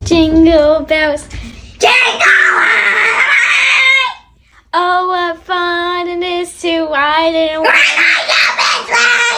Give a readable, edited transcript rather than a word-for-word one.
Jingle bells. Jingle! Oh, what fun it is to ride in a Ride on your